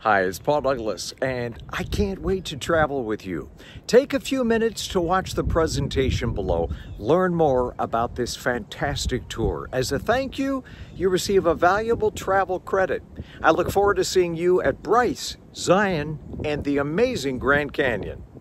Hi, it's Paul Douglas, and I can't wait to travel with you. Take a few minutes to watch the presentation below. Learn more about this fantastic tour. As a thank you, you receive a valuable travel credit. I look forward to seeing you at Bryce, Zion, and the amazing Grand Canyon.